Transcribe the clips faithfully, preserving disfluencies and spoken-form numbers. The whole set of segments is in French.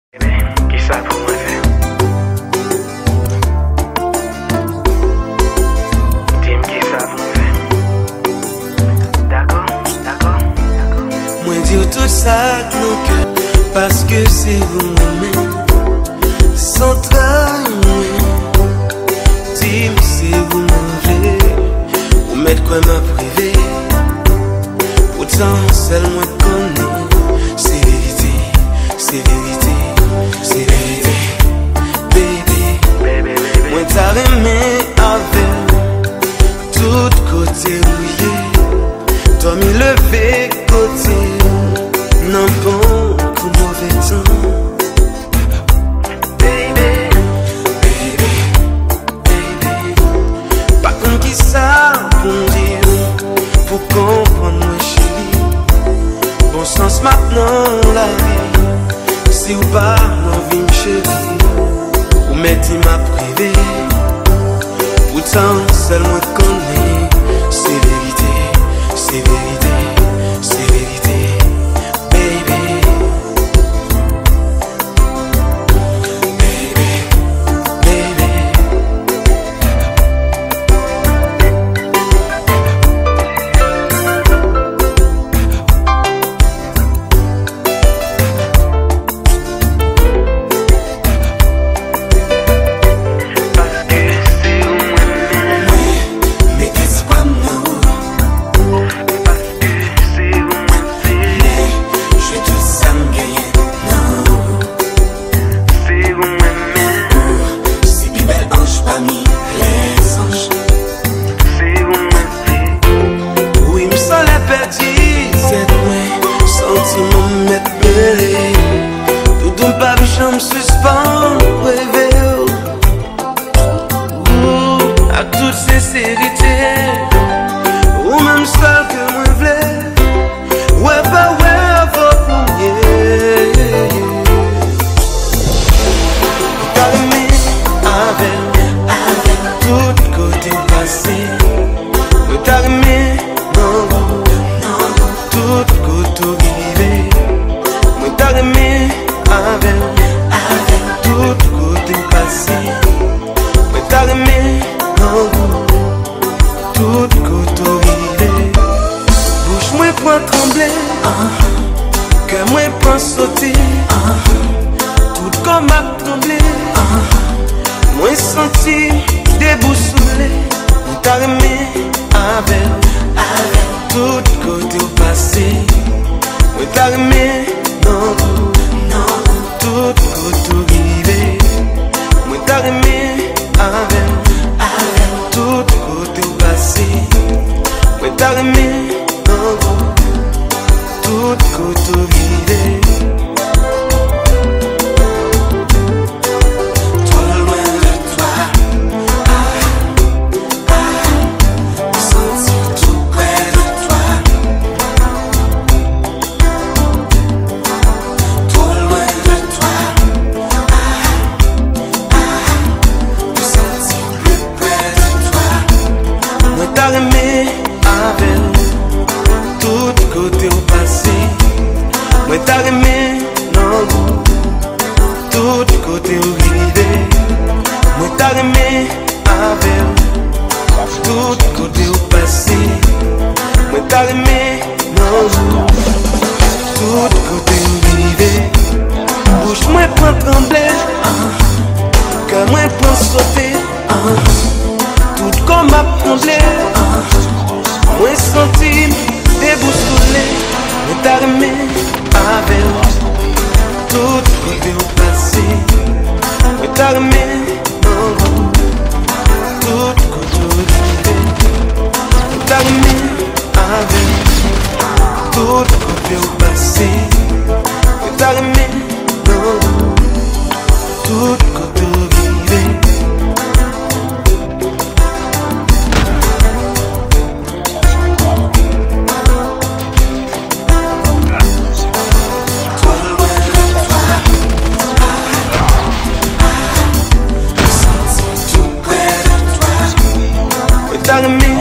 Qui ça pour moi faire? Dis-moi qui ça pour moi faire? D'accord, d'accord, d'accord. Moi dire tout ça avec mon cœur, parce que c'est vous-même. Sans travail, dis-moi c'est vous manger, ou mettre quoi m'a privé. Pourtant, seul moi connais, c'est vérité, c'est vérité, c'est vérité. Baby, moi t'as aimé avec tout côté rouillé, toi m'y levé côté, non bon pour mauvais temps. Baby, baby, baby, pas comme qui ça pour dire, pour comprendre moi chérie. Bon sens maintenant la vie, si ou pas m'envie me chérie, ou mettez ma privée. Pourtant seul moi connais, c'est vérité, c'est vérité, c'est vérité. Baby, baby, baby. Parce que c'est vous-même. Mais qu'est-ce qu'on nous? Parce que c'est vous-même. Je vais tout ça me gagner, non. C'est vous-même. C'est plus belle ange parmi les anges. C'est vous-même. Oui, me sens la perdue, c'est moi. Sentiment me mettre mêlé. Tout d'un pas de chambre suspend, rêver. Ouh, à toute sincérité. Ou même seul que moi voulais. Ouais, bah ouais, faut pour yeah. T'as aimé avec tout côté passé. T'as aimé, non, tout côté rivé. Moi t'as aimé avec tout côté passé. Moi t'as aimé, non, tout côté rivé. Bouche moi point trembler, cœur moi point sauter, tout comme a tremblé. Moi senti déboussolé, moi t'as aimé avec tout côté au passé. Moi t'as aimé, non, tout côté rivé. Moi t'as aimé avec tout côté au passé. Moi t'as aimé, non, tout côté rivé. Trop loin de toi, sentir tout près de toi. Trop loin de toi, sentir plus près de toi. Moi t'as aimé avec tout côté au passé. Moi t'as aimé, non, tout côté au rivé. Moi t'as aimé avec tout côté au passé. Moi t'as aimé, non, tout côté au rivé. Bouche moi point trembler, cœur moi point sauter, tout comme a tremblé. Moi senti déboussolé. Moi t'as aimé avec tout côté au passé. Moi t'as aimé, non, tout côté au rivé. Moi t'as aimé avec tout côté au passé. Moi t'as aimé, non, tout côté au rivé. Trop loin de toi, sentir tout près de toi. Moi t'as aimé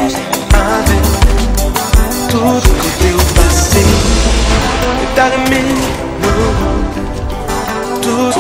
avec tout côté au passé. Moi t'as aimé, non, tout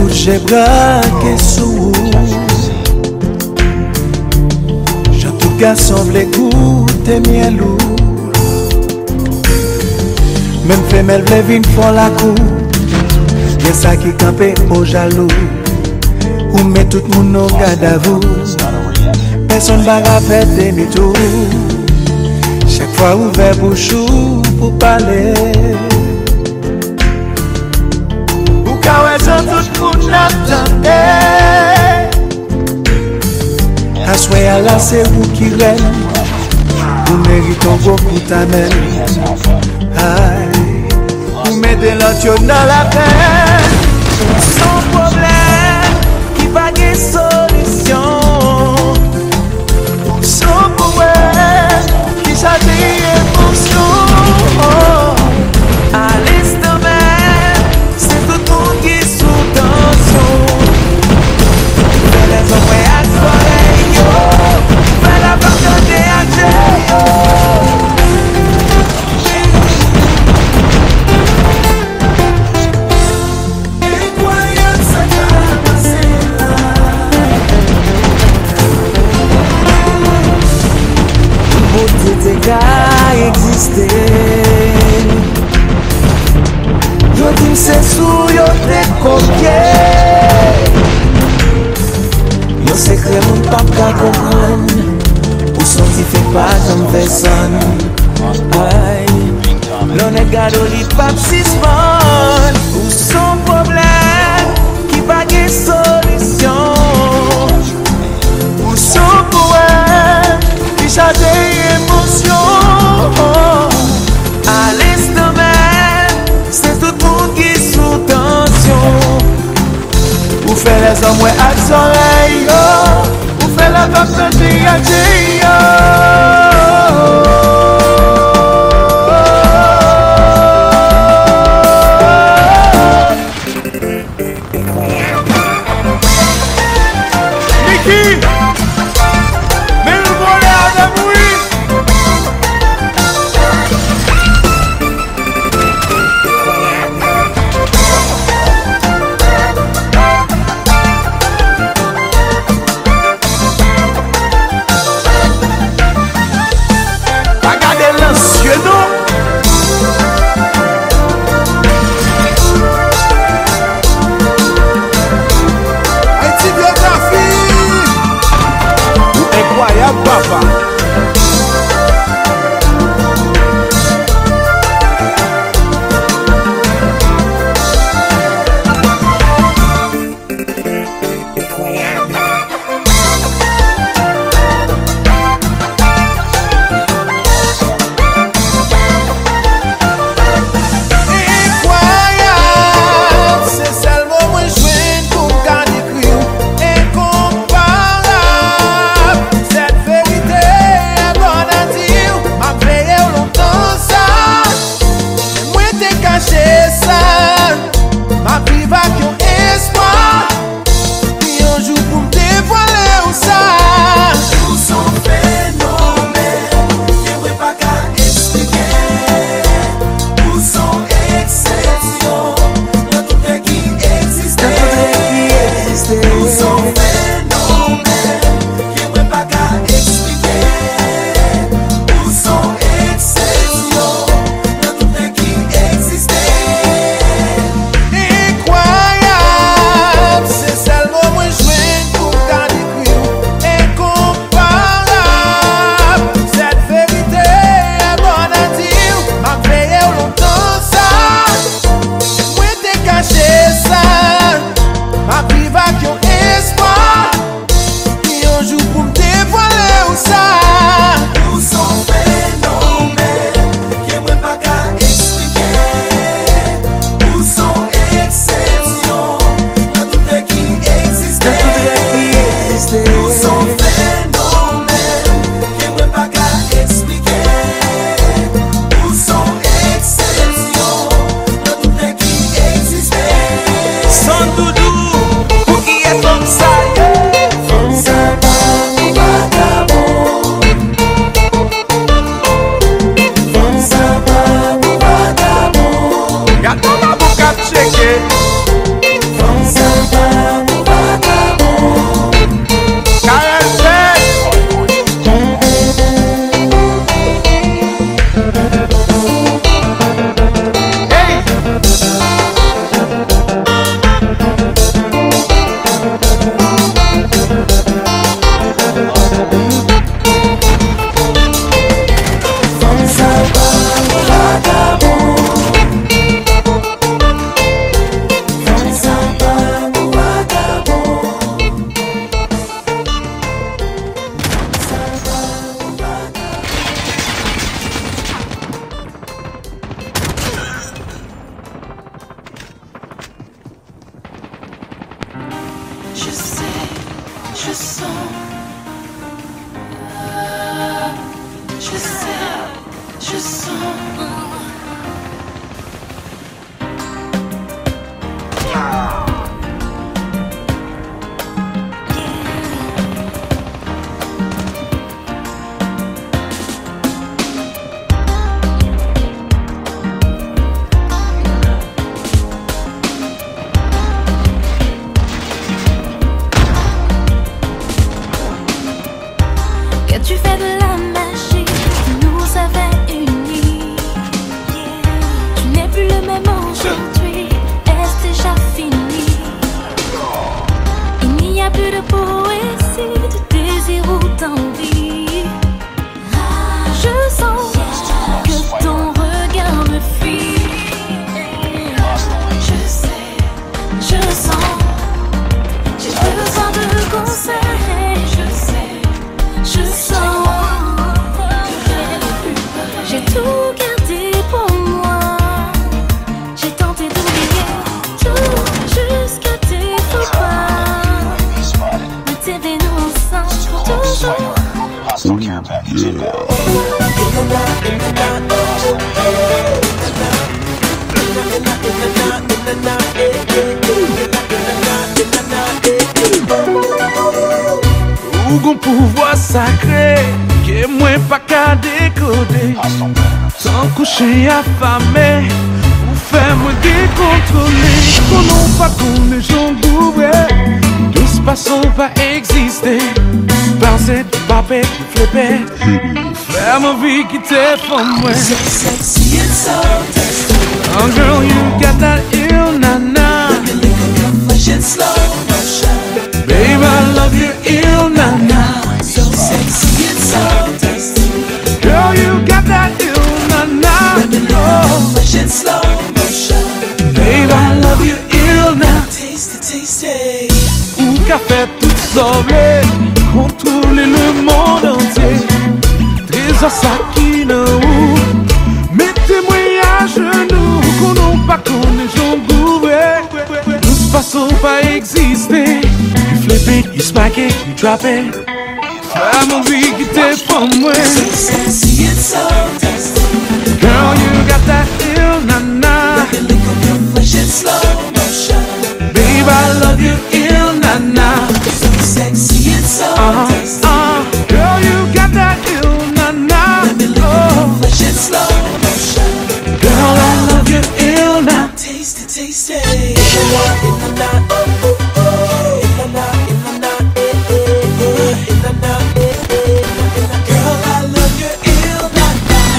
tout j'ai braqué sous. Je tout cas semble goûter miel ou. Même femelle vle vin font la cour. Y'a ça qui campé au jaloux. Ou met tout le monde au garde à vous. Personne va faire demi-tour. Chaque fois ouvert bouchou pour parler. Ou quand tout le monde attendait. À soi à la c'est vous qui règne. Vous méritez beaucoup t'amène. Aïe, vous mettez l'autre dans la peine. Sans problème, qui va des solutions. Sans problème, qui chante émotion. À l'instant même, c'est tout le monde qui est sous tension. Fais les oreilles à soleil, fais la partie de Dieu. Exister. Yo dis c'est sous yo te coquet. Yo secret mon papa comprendre. Ou senti fait pas comme personne. Aïe, l'on est gado li pap sisman. Ou son problème qui va des solutions. Ou son poème qui chante émotion. À l'instant même, c'est tout le monde qui est sous tension. Vous faites les hommes à soleil, vous faites la vague de Dieu. plus de poésie, de désir ou d'envie. Je sens que ton regard me fuit. Je sais, je sens, j'ai besoin de conseils. Je sais, je sens, j'ai tout gardé pour moi. J'ai tenté d'oublier tout jusqu'à tes faux pas. Mais t'es venu ensemble pour toujours. Ou gon pouvoir sacré, que moi pas qu'à décoder. Sans coucher affamé, ou faire moi décontrôler. Qu'on non pas qu'on les gens bourrés, de ce façon va exister. Penser, paper, flipper, faire ma vie qui t'est pour moi. So sexy and so tasty. Oh girl, you got that ill na-na. Let me lick up your flesh in slow motion. Babe, I love you ill na-na. So sexy and so tasty. Girl, you got that ill na-na. Let me lick up your flesh in slow motion. Babe, I love you ill na. Tasty, tasty. Ou qu'a fait tout sauver, contrôler le monde entier. Trésor ça qui ne ou, mettez-moi à genoux. Qu'on non pas qu'on les gens bourrés, de toute façon pas exister. You flip it, you smack it, you drop it. Faire ma vie qui t'est pour moi. So sexy and so tasty. Girl, you got that ill na-na. Let me lick up your flesh in slow motion. Babe, I love you ill na-na. So sexy and so Uh-huh, tasty. uh, girl, you got that ill na-na. Let me lick up Oh, your flesh in slow motion. girl, I love you ill na. Tasty, tasty. In the night, in the night, oh, oh, oh. In the night, in the night, eh, eh, eh. In the night, eh, eh, in the night. Girl, I love you ill night.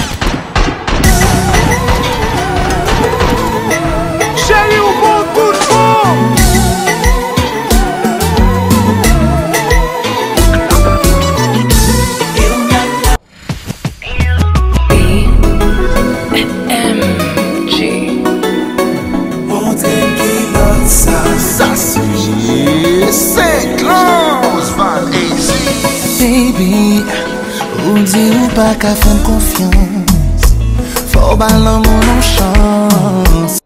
Chérie, au bon coup de fond. Ill night. Won't take it outside. Ça c'est Saint-Claude Van A Z. Baby, ou di ou pa ka fèm konfians, fò balan moun an chans.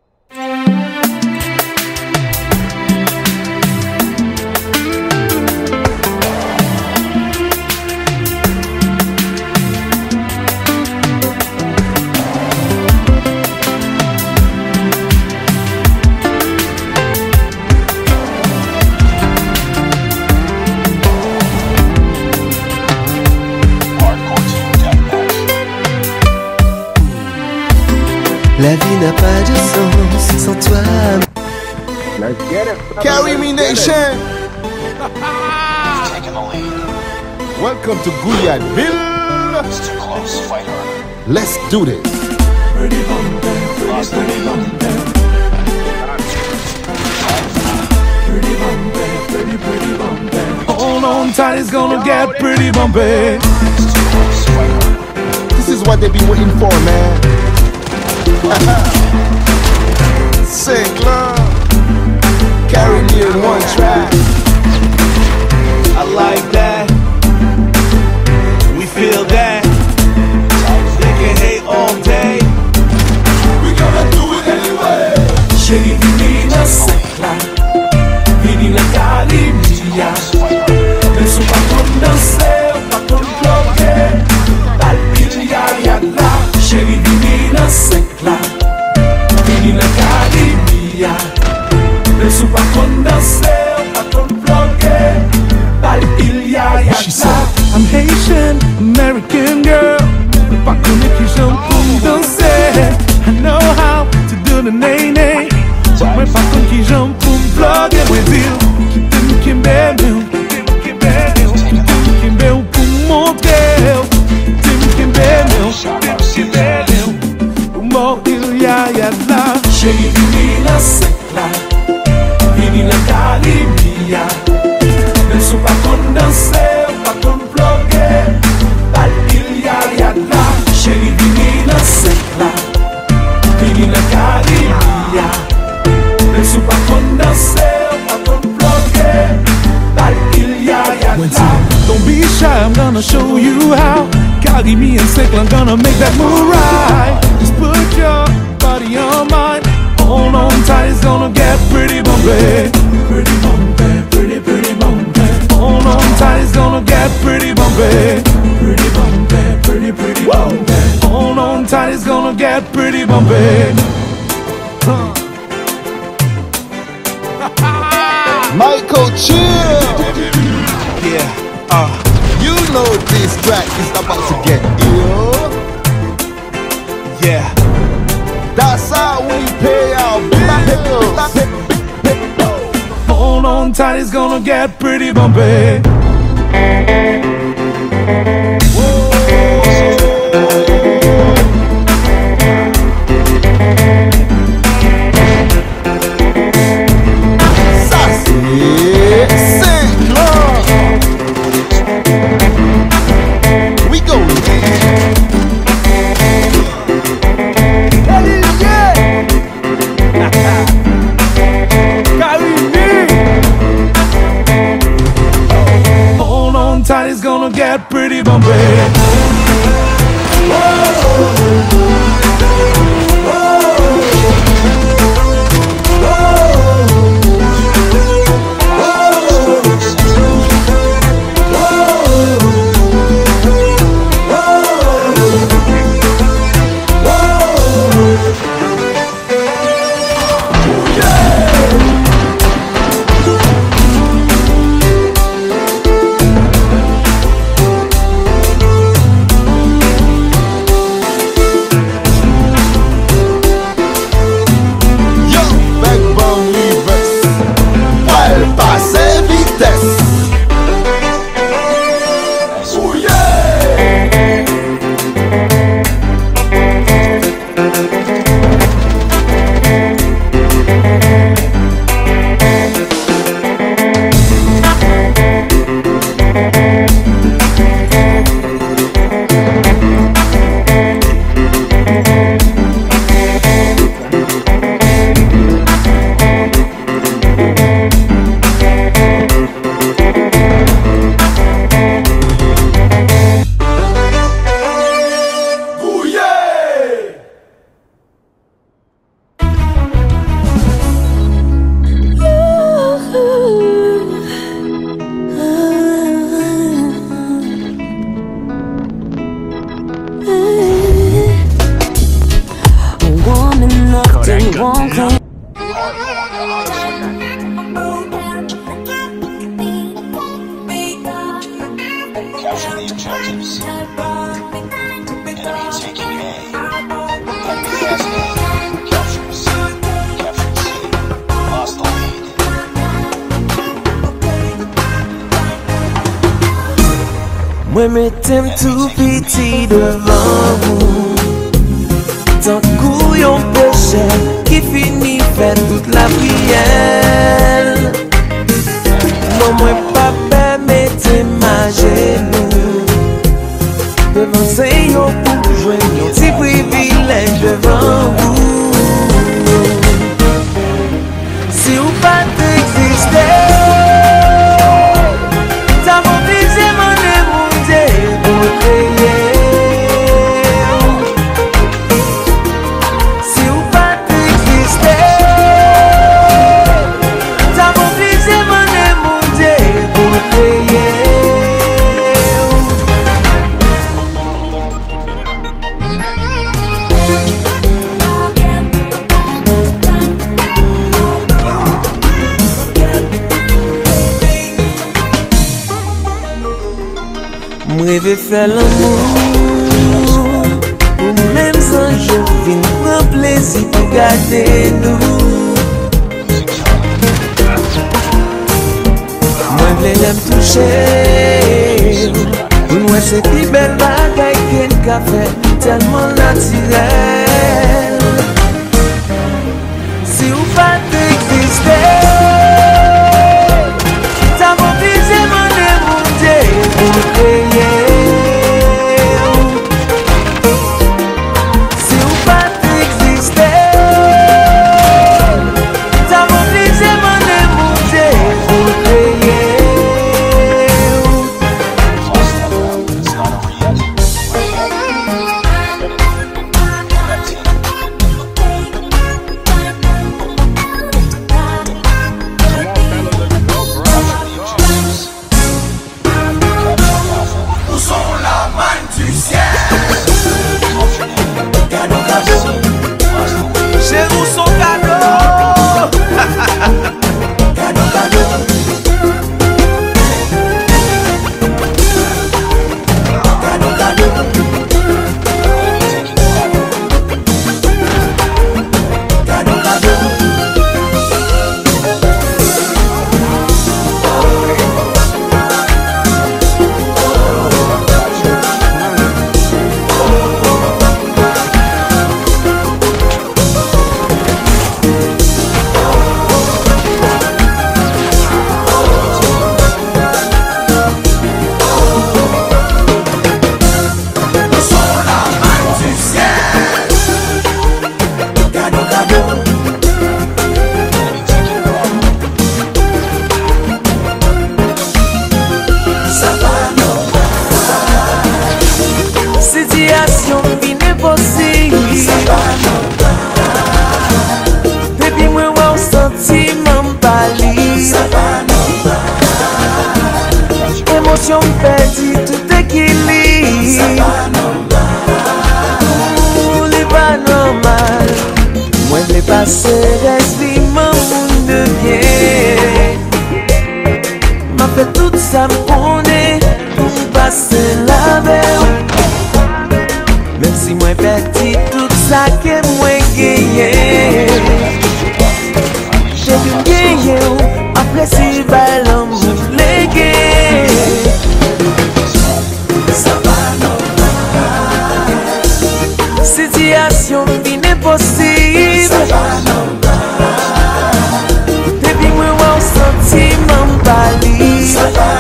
La vie n'a pas de sens sans toi. Carry Me Nation. Welcome to Gouliadville. Let's do this. Hold on tight, it's gonna get pretty bumpy. This is what they be waiting for, man. Saint-Claude. Carry me in one track. I like that. We feel that. They can hate all day. We gonna do it anyway. Chérie, vini na Saint-Claude. Vini na Calimia. Men sou pa kon danse, ou pa kon bloke. Balpil ya ya la. Chérie, vini na Saint-Claude. Vini na Calimia. Men sou pa kon danse, ou pa kon bloke. Balpil ya ya She la. said, I'm Haitian, American girl. Pas connaître qui j'aime pour me danser. I know how to do the nay-nay. Mais pas contre qui j'aime pour me vlogger. Oui, dire, qui t'aime, qui m'aime, qui t'aime, qui m'aime, qui m'aime pour montrer. Qui t'aime, qui m'aime, qui m'aime, pour mourir, ya, ya, la. Chérie, vini na Saint-Claude. Vini na Calimia. Men danser, pas qu'on bloquer. Bal il y a rien là. Chérie, vini dans sec là. Vini dans Caribia. Même si pas qu'on danser, pas qu'on bloquer. Bal il y a rien là. Don't be shy, I'm gonna show you how. Carry me and sick, I'm gonna make that move right. Just put your body on mine. Hold on tight, it's gonna get pretty bumpy. Pretty bumpy, pretty, pretty bumpy. Hold on tight, it's gonna get pretty bumpy. Pretty bumpy, pretty, pretty bumpy. Hold on tight, it's gonna get pretty bumpy. Huh. Michael, chill. Yeah, uh. You know this track is about to get ill. Yeah. That's how we pay our bills. Hold on tight, it's gonna get pretty bumpy. We go. Hold on tight, it's gonna get pretty bumpy. Moi m'étais tout petit devant vous, tant couillon péché qui finit fait toute la prière. Non moi pas permettez ma genou devant Seigneur pour jouer un petit privilège devant vous. Si vous pas exister, ça m'oblige à m'en démonter pour payer. Si vous pas exister, ça m'oblige à m'en démonter pour payer. Moi vais faire l'amour, ou même sans je viens prendre plaisir pour garder nous. Moi je l'aime toucher, pour moi c'est plus belle bagaille qu'un café, tellement naturel. Si vous pas exister, ça m'oblige à m'en démonter. Émotion perdue, tout équilibre. Ça pas normal. Ouh, n'est pas normal. Moi je l'ai passé, reste mon monde de bien. M'a fait tout ça m'pondé pour passer la veille. Même si moi perdu tout ça que moi gagné. J'ai dû gagner après si ballon légué. Ça va normal. Situation bien impossible. Ça va normal. Depuis moi on sentiment bali. Ça va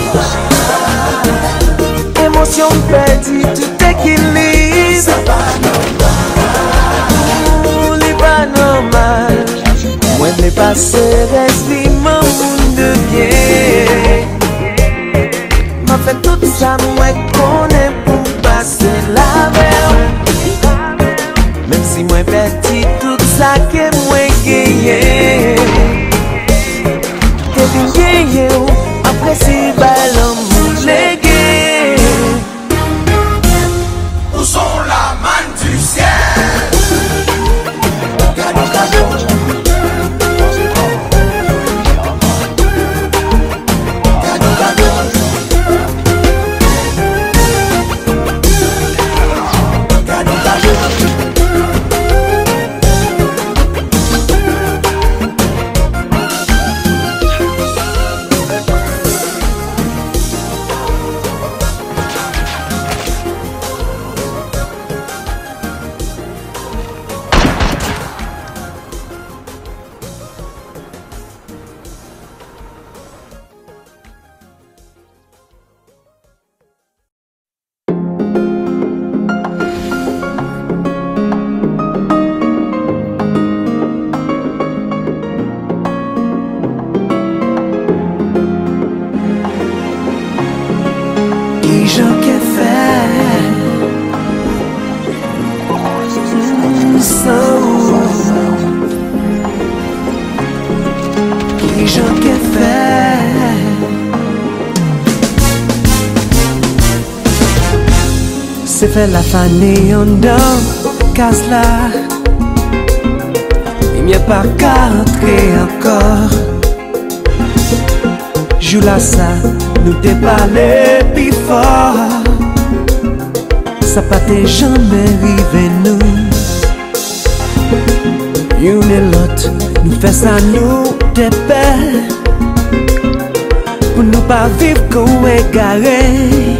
normal. Émotion perdue, tout équilibre. Ça va normal. Ouh, n'est pas normal. Moi je l'ai passé, reste mon monde de bien. M'a fait tout ça, moi connais pour passer la veille. Même si moi perdu tout ça que moi gagné. T'es bien gagné, après si ballon légué. Où sont la manne du ciel? Gado, gado. Gado, gado. Gado, gado. Qui j'en qu'ai fait sans Qui j'en qu'ai fait C'est fait la fanée en dedans casse là. Il n'y a pas qu'à entrer encore. Joue là ça, nous t'es parlé plus fort. Ça pas t'est jamais arrivé nous. Une et l'autre, nous fait ça nous t'es paix. Pour nous pas vivre comme égarés.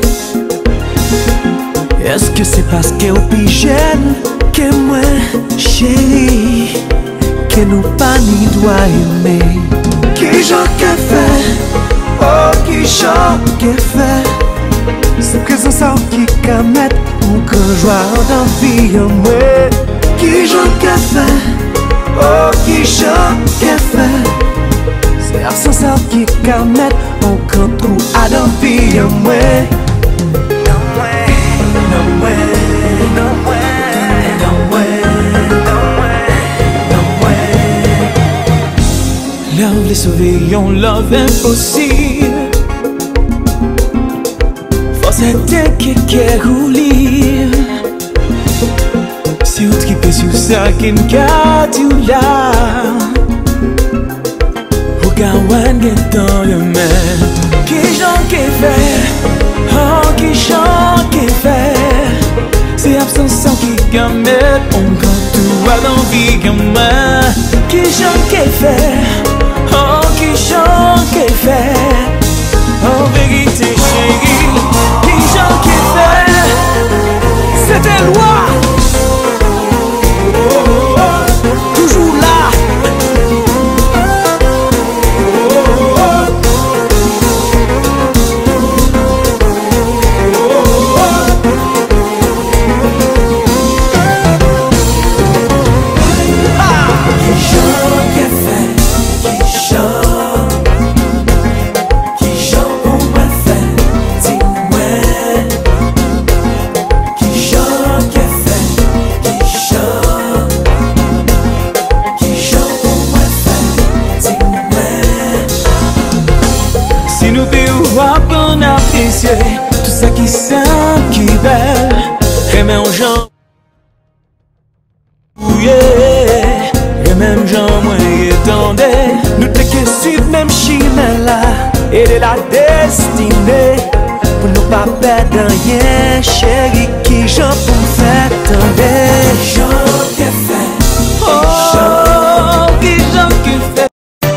Est-ce que c'est parce que au plus jeune que moi chérie, que nous pas ni doit aimer? Qui j'en qu'ai fait? Oh, qui j'en qu'ai fait? C'est présence ça qui qu'à mettre mon grand joie dans vie en moi. Qui j'en qu'ai fait? Oh, qui j'en qu'ai fait? C'est absence ça qui qu'à mettre mon grand trou à dans vie en moi. Non, ouais, non, ouais, non, ouais, non, ouais, non, ouais, non, ouais. Love les sauver, on love impossible. Force était qui qu'est roulé. Si vous tripez sur ça, qu'il n'y a tout là. Regarde, get dans le main. Qui j'en qu'ai fait? Oh, qui j'en qu'ai fait? C'est absence qui gamet. On compte tout à l'envie gamin. Qui j'en qu'ai fait? Oh, qui j'en qu'ai fait? En vérité chérie, qui j'en qu'ai fait? C'était loi. Toujours là. Qui j'en qu'ai fait? Qui j'en? apprécier tout ça qui simple, qui belle. Et même gens yeah. Et même gens moi étendais. Nous te que suivre même chemin là. Et de la destinée. Pour nous pas perdre rien, chérie. Qui j'en pour me faire tendre. J'en qui fait. Oh, qui j'en qui fait.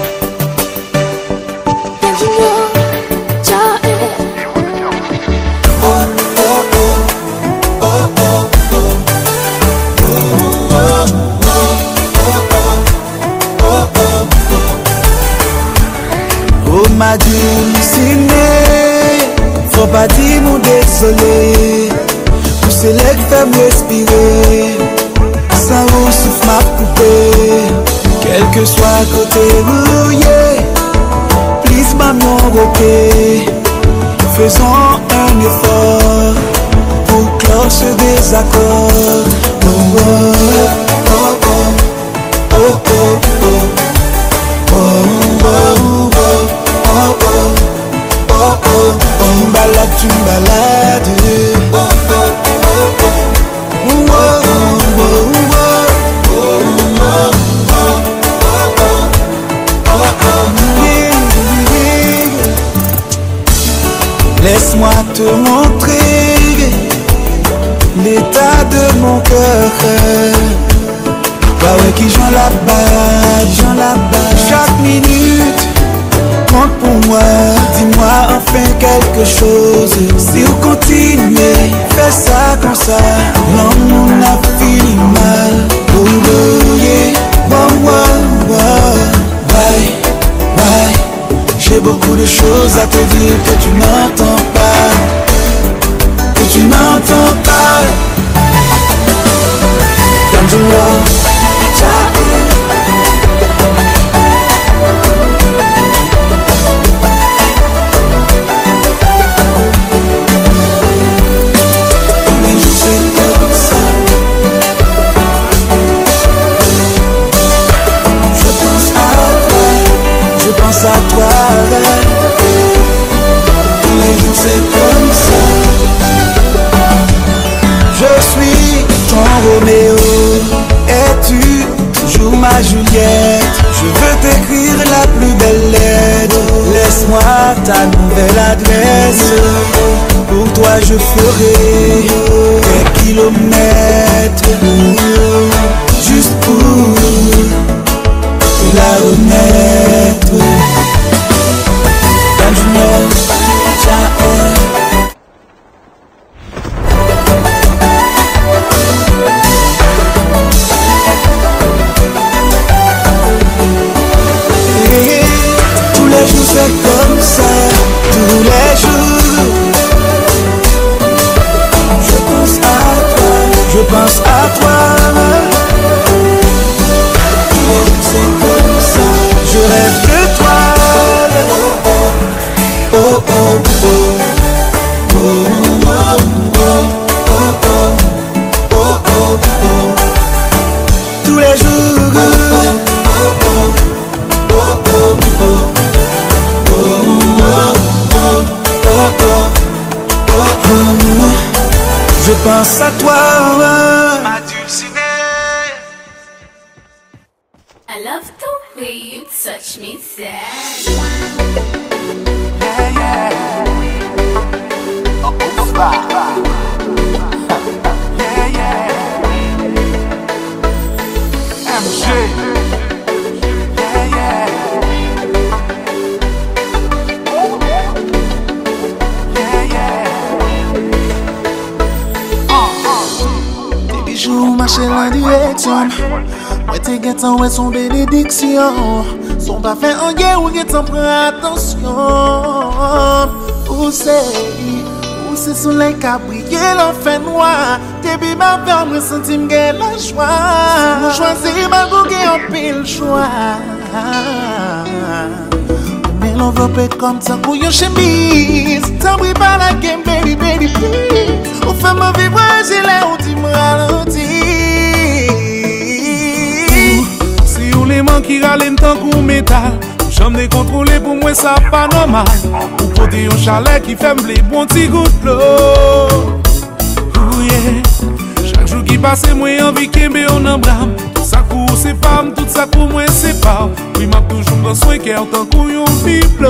M'a dulciné, faut pas dire mon désolé. Pousser les fait me respirer. Ça vous souffle ma poupée. Quel que soit côté rouillé, please maman roqué. Faisons un effort pour clore ce désaccord. Oh oh oh oh oh oh oh oh oh oh. Oh oh, oh oh, oh, tu me balades, tu me balades. Oh oh, oh oh, oh oh, oh oh, laisse-moi te montrer l'état de mon cœur. Bah ouais qui joue là-bas, joue là-bas. Chaque minute compte pour moi, dis-moi enfin quelque chose. Si vous continuez, fais ça comme ça, l'homme on a fini mal. Oh oh yeah, bon ouais, ouais, bye, bye. J'ai beaucoup de choses à te dire que tu n'entends pas, que tu n'entends pas. Comme je vois, à toi, tous les jours c'est comme ça. Je suis ton Roméo et tu joues ma Juliette. Je veux t'écrire la plus belle lettre. Laisse-moi ta nouvelle adresse. Pour toi je ferai des kilomètres juste pour la remettre. Dan Junior, Jael. Tous les jours c'est comme ça, tous les jours. Je pense à toi, je pense à toi. Je rêve de toi. Oh oh oh oh oh oh oh oh oh oh. Tous les jours. Oh oh oh oh oh oh. Je pense à toi. Ma dulcinée. I love the way you touch me, sad. Yeah, yeah. Oh, oh, oh, yeah, yeah. M J. Yeah, yeah. Yeah, yeah. Oh, oh. Des bijoux marchent la direction. Ouais, t'es guettant, ouais, son bénédiction. Son parfait en guerre, ou guettant, prends attention. Où c'est, où c'est soleil qui a brillé l'enfer noir. Depuis ma ferme, je senti m'gay la joie. Nous choisir ma gougue en pile choix. Mais l'enveloppe comme ça pour yon chemise. T'en prie pas la game, baby, baby, please. Ou fait ma vivre, j'ai l'air, ou tu me ralentis. Si on les manque qui râlent tant qu'on métal, J'en ai contrôlé pour moi ça pas normal. Ou côté un chalet qui fait m'blé bon petit goût de l'eau. Oh yeah. Chaque jour qui passe moi envie qu'aimer on en blâme. Tout ça pour ces femmes, tout ça pour moi c'est pas. Oui m'a toujours prend soin qu'elle tant qu'on yon biblo.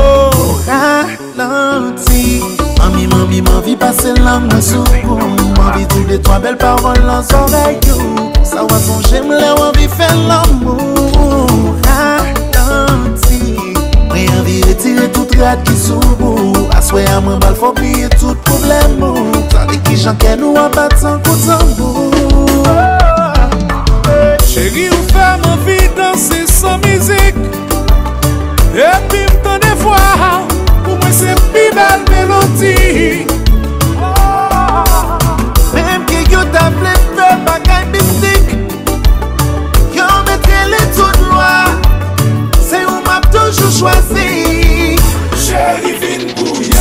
Ralenti. Mami, mami, m'envie passer l'âme sous. M'envie toutes les trois belles paroles dans l'oreille. Ça va son j'aime là, envie faire l'amour. Ralenti. J'ai envie de tirer toute rate qui s'ouvre. Assoyer à mon bal, faut oublier tout problème. Tandis que j'en qu'elle nous a battu sans coup de tambour. Chérie, ou fait m'envie danser sans musique. Et puis m't'en des fois, pour moi c'est plus belle mélodie. Même que yo t'a fait bagay mystique. Yo mettez les tout loin. C'est où m'a toujours choisi. Chérie vin bouillé.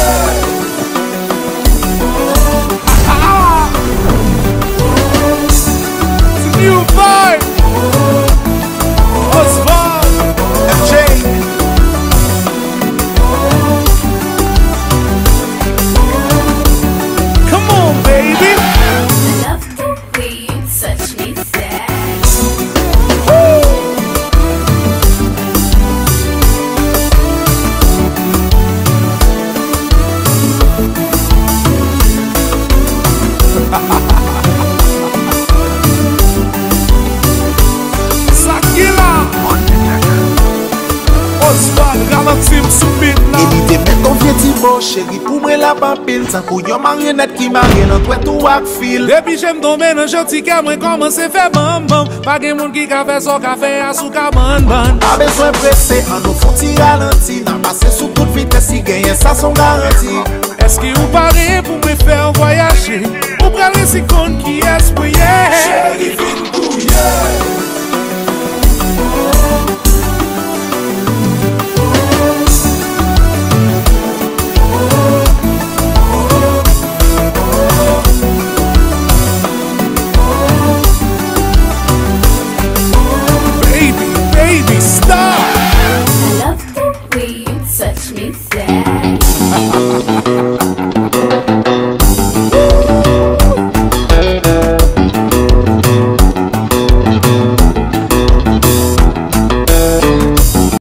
Ah, c'est new vibe. Oswald, M J. come on, baby. Love the way you touch me, sad. Sakila, Oswald, ralentis sous beat là. Elite met ton vieux Thibaut, chérie, pour moi la papille. Tant qu'on yon marionnette qui marie dans toi tout ak fil. Depuis j'aime tomber dans gentil cas, moi commence à faire bam bam. Pas de monde qui ka fait son café à sous ka ban ban. Pas besoin pressé, en nous faut t'y ralenti. N'a passé sous toute vitesse, si gagne ça son garantie. Est-ce que vous parlez pour me faire voyager? Ou prenez si compte qui est-ce pour y est? Chérie vin bouillé.